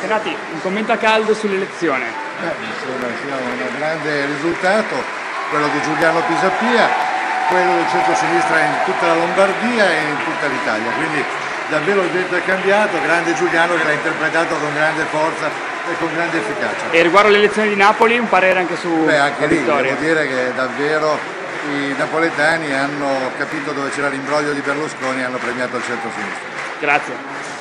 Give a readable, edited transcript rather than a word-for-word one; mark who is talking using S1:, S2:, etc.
S1: Senati, un commento a caldo sull'elezione.
S2: Mi sembra sia un grande risultato, quello di Giuliano Pisapia, quello del centro-sinistra in tutta la Lombardia e in tutta l'Italia, quindi davvero il vento è cambiato, grande Giuliano che l'ha interpretato con grande forza e con grande efficacia.
S1: E riguardo l'elezione di Napoli, un parere anche su
S2: Anche lì
S1: vittoria?
S2: devo dire che davvero i napoletani hanno capito dove c'era l'imbroglio di Berlusconi e hanno premiato il centro-sinistra.
S1: Grazie.